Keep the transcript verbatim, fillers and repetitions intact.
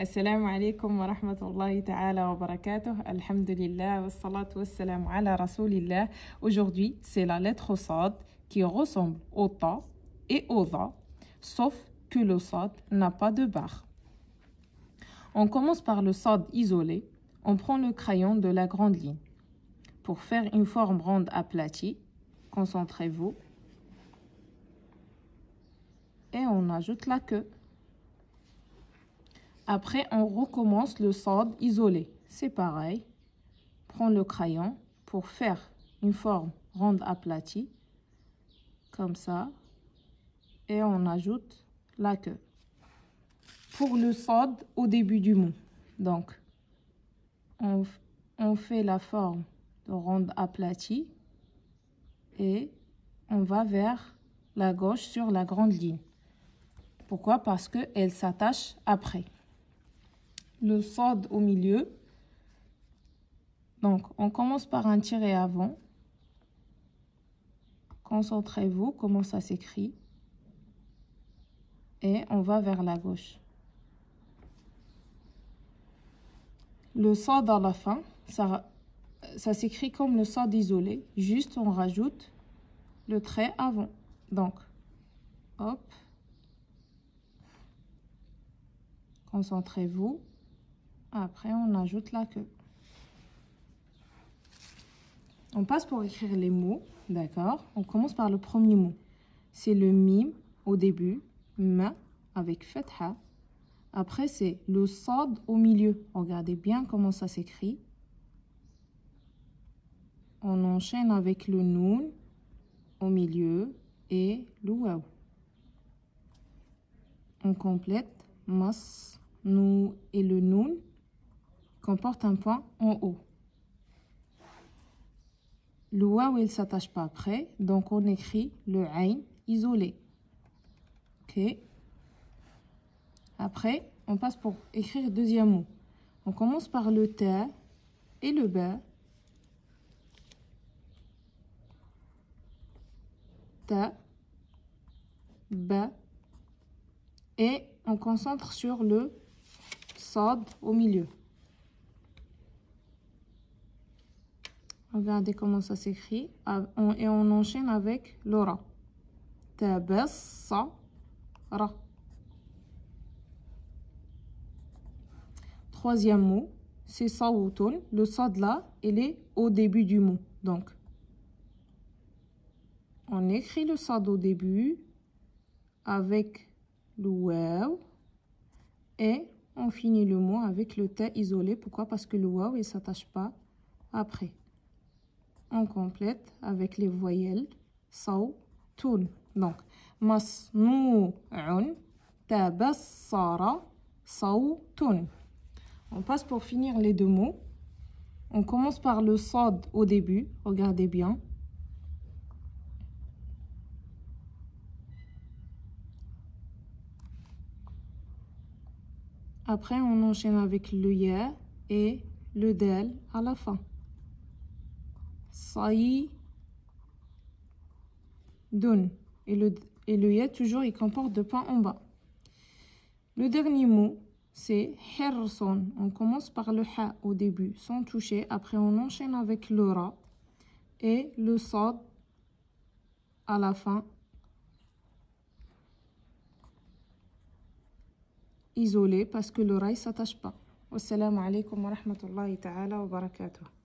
Assalamu alaikum wa rahmatullahi ta'ala wa barakatuh. Alhamdulillah wa salatu wa salam ala rasoulillah. Aujourd'hui, c'est la lettre Sad qui ressemble au Ta et au Dha, sauf que le Sad n'a pas de barre. On commence par le Sad isolé. On prend le crayon de la grande ligne. Pour faire une forme ronde aplatie, concentrez-vous. Et on ajoute la queue. Après, on recommence le Sad isolé. C'est pareil. Prends le crayon pour faire une forme ronde aplatie. Comme ça. Et on ajoute la queue. Pour le Sad au début du mot. Donc, on, on fait la forme de ronde aplatie. Et on va vers la gauche sur la grande ligne. Pourquoi? Parce qu'elle s'attache après. Le Sad au milieu. Donc, on commence par un tiret avant. Concentrez-vous comment ça s'écrit. Et on va vers la gauche. Le Sad à la fin, ça, ça s'écrit comme le Sad isolé. Juste, on rajoute le trait avant. Donc, hop. Concentrez-vous. Après, on ajoute la queue. On passe pour écrire les mots, d'accord? On commence par le premier mot. C'est le mim au début, ma avec fatha. Après, c'est le Sad au milieu. Regardez bien comment ça s'écrit. On enchaîne avec le noun au milieu et le waw. On complète mas, nou et le noun comporte un point en haut. Le waw, il ne s'attache pas après, donc on écrit le ayn isolé. Ok. Après, on passe pour écrire le deuxième mot. On commence par le ta et le ba. Ta, ba. Et on concentre sur le Sad au milieu. Regardez comment ça s'écrit. Et on enchaîne avec le Ra. Tabassara. Troisième mot, c'est Sawtun. Le Sad là, il est au début du mot. Donc, on écrit le Sad au début avec le Waw. Et on finit le mot avec le Ta isolé. Pourquoi? Parce que le Waw, il ne s'attache pas après. On complète avec les voyelles Sawtun. Donc, Masnu'un, Tabassara, Sawtun. On passe pour finir les deux mots. On commence par le Sad au début. Regardez bien. Après, on enchaîne avec le Ya et le Dal à la fin. Saï, Dun. Et le, et le Ya, toujours, il comporte deux points en bas. Le dernier mot, c'est Hirson. On commence par le Ha au début, sans toucher. Après, on enchaîne avec le Ra et le Sad à la fin. Isolé parce que le Ra ne s'attache pas. Wassalamu alaikum wa rahmatullahi ta'ala wa barakatuh.